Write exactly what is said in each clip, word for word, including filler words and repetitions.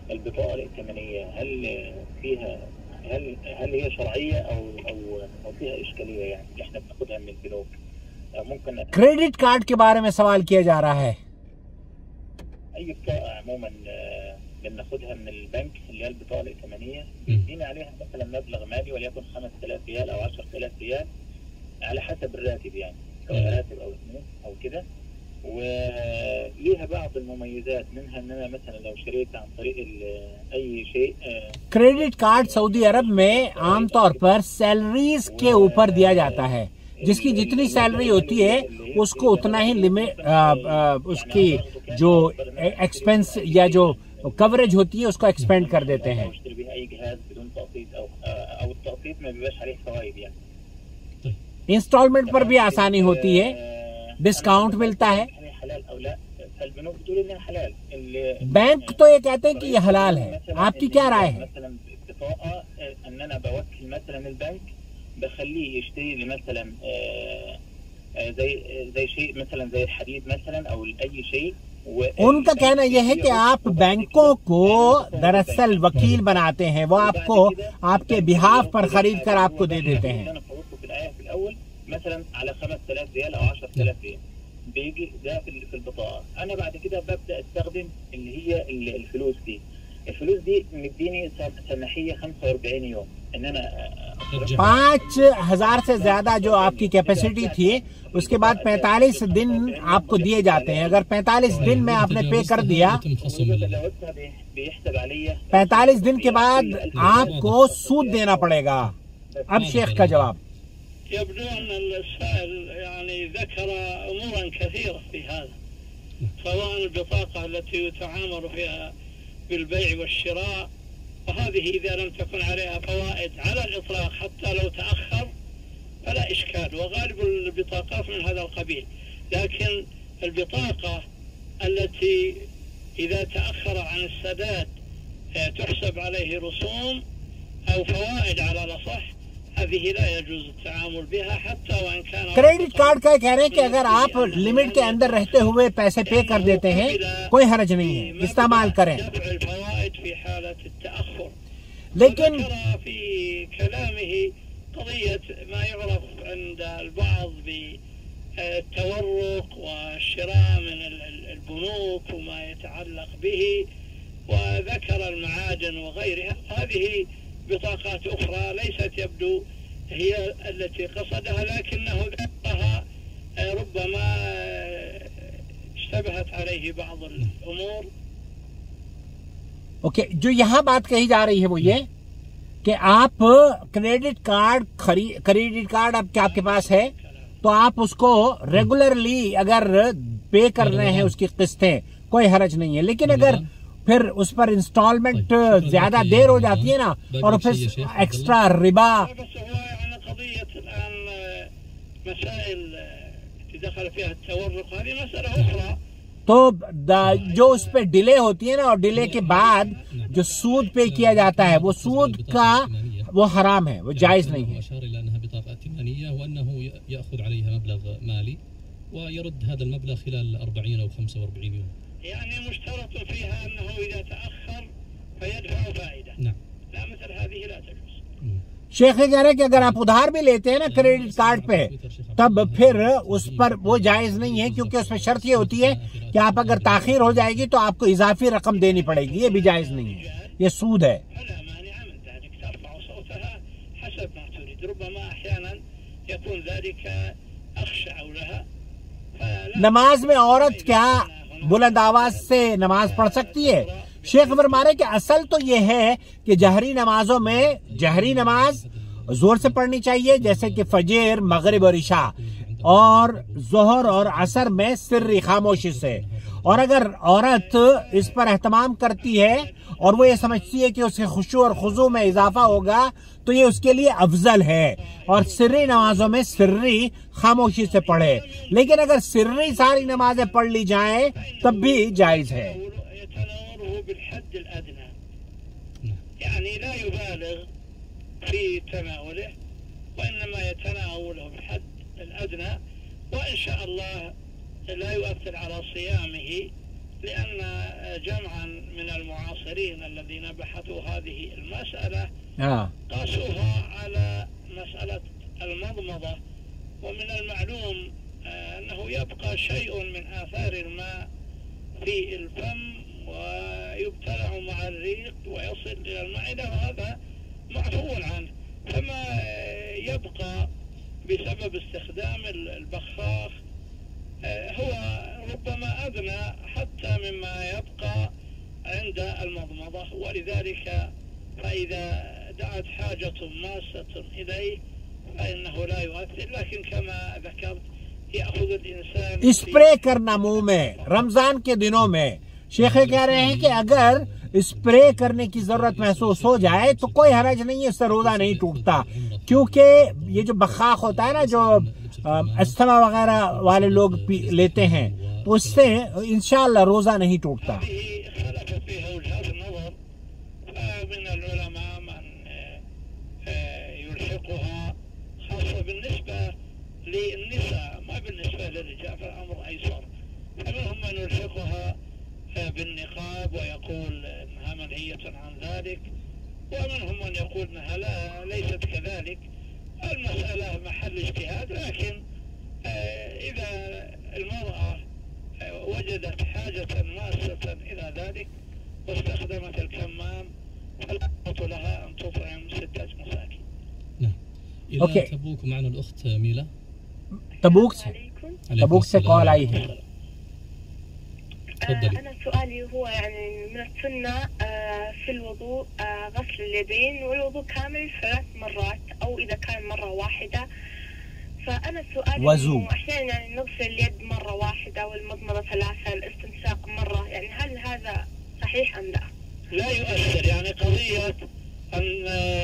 البطاقة الائتمانية هل فيها هل هل هي شرعية أو أو أو فيها إشكالية يعني اللي إحنا بناخدها من البنوك؟ ممكن credit card के बारे में सवाल किया जा रहा है। أي بطاقة عموما بناخدها من البنك اللي هي البطاقة الائتمانية بيدينا عليها مثلا مبلغ مالي وليكن خمسة آلاف ريال أو عشرة آلاف ريال على حسب الراتب، يعني سواء راتب أو اثنين أو كده، وليها بعض المميزات منها ان انا مثلا لو شريت عن طريق اي شيء। क्रेडिट कार्ड सऊदी अरब में आमतौर पर सैलरीज के ऊपर दिया जाता है, जिसकी जितनी सैलरी होती है उसको उतना ही लिमिट उसकी जो एक्सपेंस या जो कवरेज होती है उसको एक्सपेंड कर देते हैं। इंस्टॉलमेंट पर भी आसानी होती है, डिस्काउंट मिलता है। बैंक तो ये कहते हैं कि ये हलाल है, आपकी क्या राय है? بخليه يشتري لي مثلا زي زي شيء مثلا زي الحديد مثلا او اي شيء। उनका कहना यह है कि आप बैंकों को दरअसल वकील बनाते हैं, वो आपको आपके बिहाफ पर खरीद कर आपको दे देते हैं। مثلا على خمسة آلاف ريال او عشرة آلاف ريال بيجي ده في البطاقه، انا بعد كده ببدا استخدم اللي هي الفلوس دي الفلوس دي مديني سماحيه خمسة وأربعين يوم ان انا पाँच हजार से ज्यादा जो आपकी कैपेसिटी थी उसके बाद पैंतालीस दिन आपको दिए जाते हैं। अगर पैंतालीस दिन में आपने पे कर दिया, पैंतालीस दिन के बाद आपको सूद देना पड़ेगा। अब शेख का जवाब। يبدو أن السائل يعني ذكر أمورا كثيرة في هذا، سواء البطاقة التي يتعامل فيها بالبيع والشراء، وهذه إذا لم تكن عليها فوائد على الإطلاق حتى لو تأخر فلا إشكال، وغالب البطاقات من هذا القبيل. لكن البطاقة التي إذا تأخر عن السداد تحسب عليه رسوم أو فوائد على الأصح، هذه لا يجوز التعامل بها حتى وإن كان क्रेडिट कार्ड का कह रहे हैं कि अगर आप लिमिट के अंदर रहते हुए पैसे पे कर देते हैं कोई हर्ज नहीं है, इस्तेमाल करें। लेकिन في كلامه قضية ما يعرف عند البعض بالتورق والشراء من البنوك وما يتعلق به، وذكر المعادن وغيرها. هذه بطاقات أخرى ليست يبدو هي التي قصدها، لكنه ذكرها ربما اشتبهت عليه بعض الأمور। ओके okay, जो यहाँ बात कही जा रही है वो ये कि आप क्रेडिट कार्ड खरीद क्रेडिट कार्ड आपके आपके पास है तो आप उसको रेगुलरली अगर पे कर रहे हैं उसकी किस्तें, कोई हर्ज नहीं है। लेकिन अगर फिर उस पर इंस्टॉलमेंट ज्यादा देर हो जाती है ना और फिर एक्स्ट्रा रिबा, तो जो उस पर डिले होती है ना और डिले के बाद जो सूद पे किया जाता है वो सूद का वो हराम है, वो जायज नहीं है। يعني مشترط فيها أنه إذا تأخر فيدفع فائدة، لا مثل هذه لا تجوز। शेख कह रहे हैं कि अगर आप उधार भी लेते हैं ना क्रेडिट कार्ड पे तब फिर उस पर वो जायज नहीं है, क्योंकि उसमें शर्त ये होती है कि आप अगर ताखीर हो जाएगी तो आपको इजाफी रकम देनी पड़ेगी, ये भी जायज नहीं है, ये सूद है। नमाज में औरत क्या बुलंद आवाज से नमाज पढ़ सकती है? शेख फरमाने कि असल तो ये है कि जहरी नमाजों में जहरी नमाज जोर से पढ़नी चाहिए, जैसे कि फजर, मगरिब और इशा, और जोहर और असर में सिर्री खामोशी से। और अगर औरत इस पर एहतमाम करती है और वो ये समझती है कि उसके खुशू और खुजू में इजाफा होगा तो ये उसके लिए अफजल है, और सिर्री नमाजों में सिर्री खामोशी से पढ़े। लेकिन अगर सिर्री सारी नमाजें पढ़ ली जाएं तब भी जायज है। يعني لا يبالغ في تناوله، وإنما يتناوله بالحد الأدنى، وإن شاء الله لا يؤثر على صيامه، لأن جمعا من من المعاصرين الذين بحثوا هذه المسألة آه. قاسوها على مسألة المضمضة، ومن المعلوم أنه يبقى شيء من آثار الماء في الفم ويبتلع مع الريق ويصل إلى المعدة، وهذا معفو عنه. فما يبقى بسبب استخدام البخاخ هو ربما أدنى حتى مما يبقى عند المضمضة، ولذلك فإذا دعت حاجة ماسة إليه فإنه لا يؤثر. لكن كما ذكرت يأخذ الإنسان स्प्रे करना मुंह में रमजान के दिनों में, शेख कह रहे हैं कि अगर स्प्रे करने की जरूरत महसूस हो जाए तो कोई हरज नहीं है, इससे रोजा नहीं टूटता, क्योंकि ये जो बखाख होता है ना जो अस्थमा वगैरह वाले लोग लेते हैं तो उससे इंशाअल्लाह रोजा नहीं टूटता। للنساء ما بالنسبة للرجال فالأمر أيسر، فمنهم من يلحقها بالنقاب ويقول أنها منهية عن ذلك، ومنهم من يقول أنها لا ليست كذلك. المسألة محل اجتهاد، لكن إذا المرأة وجدت حاجة ماسة إلى ذلك واستخدمت الكمام فالأفضل لها أن تطعم ستة مساكين. نعم. إلى أوكي. تبوك معنا الأخت ميلا. تبوك تبوك से कॉल आई है। أنا سؤالي هو يعني من السنة في الوضوء غسل اليدين والوضوء كامل ثلاث مرات أو إذا كان مرة واحدة. فأنا سؤالي إنه أحيانا يعني نغسل اليد مرة واحدة والمضمضة ثلاثة، الاستنشاق مرة، يعني هل هذا صحيح أم لا؟ لا يؤثر، يعني قضية أن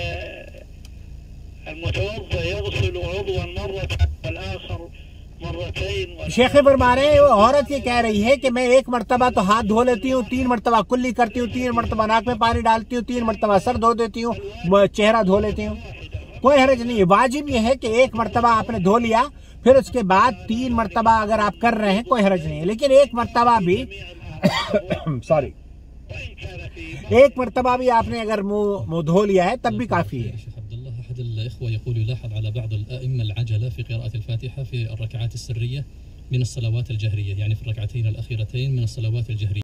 المتوضئ يغسل عضوا مرة والآخر مرتين। शेख फरमा रहे हैं औरत ये कह रही है कि मैं एक मर्तबा तो हाथ धो लेती हूँ, तीन मर्तबा कुल्ली करती हूँ, तीन मर्तबा नाक में पानी डालती हूँ, तीन मर्तबा सर धो देती हूँ, चेहरा धो लेती हूँ, कोई हर्ज नहीं है। वाजिब ये है कि एक मर्तबा आपने धो लिया फिर उसके बाद तीन मर्तबा अगर आप कर रहे हैं कोई हर्ज नहीं है, लेकिन एक मर्तबा भी सॉरी एक मर्तबा भी आपने अगर मुंह मुंह धो लिया है तब भी काफी है। أحد الإخوة يقول يلاحظ على بعض الأئمة العجلة في قراءة الفاتحة في الركعات السرية من الصلوات الجهرية، يعني في الركعتين الأخيرتين من الصلوات الجهرية.